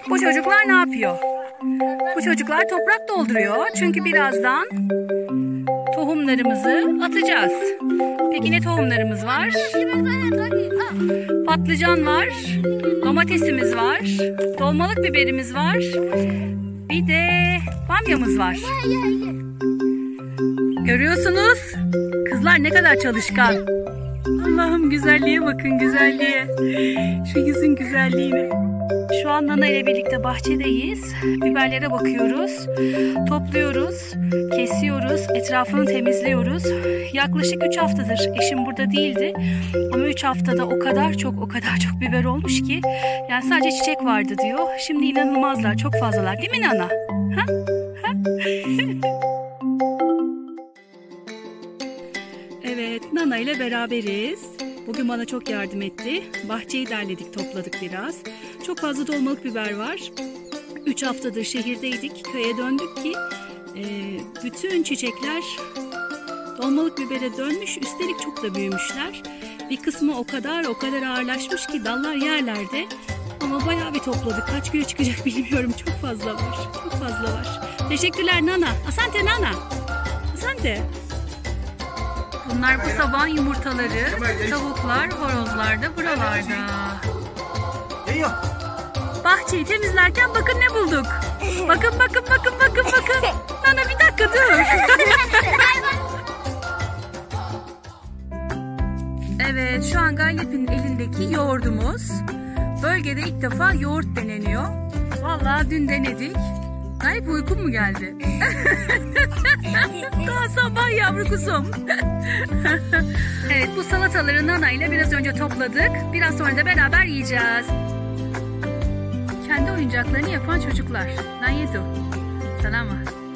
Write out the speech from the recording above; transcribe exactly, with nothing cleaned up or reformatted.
Bu çocuklar ne yapıyor? Bu çocuklar toprak dolduruyor. Çünkü birazdan tohumlarımızı atacağız. Peki ne tohumlarımız var? Patlıcan var, domatesimiz var, dolmalık biberimiz var, bir de bamyamız var. Görüyorsunuz, kızlar ne kadar çalışkan. Allah'ım, güzelliğe bakın, güzelliğe. Şu yüzün güzelliğine. Şu an Nana ile birlikte bahçedeyiz. Biberlere bakıyoruz. Topluyoruz, kesiyoruz, etrafını temizliyoruz. Yaklaşık üç haftadır eşim burada değildi. Ama üç haftada o kadar çok, o kadar çok biber olmuş ki. Yani sadece çiçek vardı diyor. Şimdi inanılmazlar, çok fazlalar. Değil mi Nana? Ha? Ha? Evet, Nana ile beraberiz. Bugün bana çok yardım etti. Bahçeyi derledik, topladık biraz. Çok fazla dolmalık biber var. üç haftadır şehirdeydik. Köye döndük ki e, bütün çiçekler dolmalık bibere dönmüş. Üstelik çok da büyümüşler. Bir kısmı o kadar o kadar ağırlaşmış ki dallar yerlerde. Ama bayağı bir topladık. Kaç kilo çıkacak bilmiyorum. Çok fazla var. Çok fazla var. Teşekkürler Nana. Asante Nana. Asante. Bunlar bu sabah yumurtaları. Tavuklar, horozlar da buralarda. Bahçeyi temizlerken bakın ne bulduk. Bakın bakın bakın bakın bakın. Nana bir dakika dur. Evet, şu an Galyep'in elindeki yoğurdumuz. Bölgede ilk defa yoğurt deneniyor. Vallahi dün denedik. Galyep, uykun mu geldi? Daha sabah yavru kuzum. Evet, bu salataları Nana ile biraz önce topladık. Biraz sonra da beraber yiyeceğiz. Kendi oyuncaklarını yapan çocuklar. Ben yedim. Selam.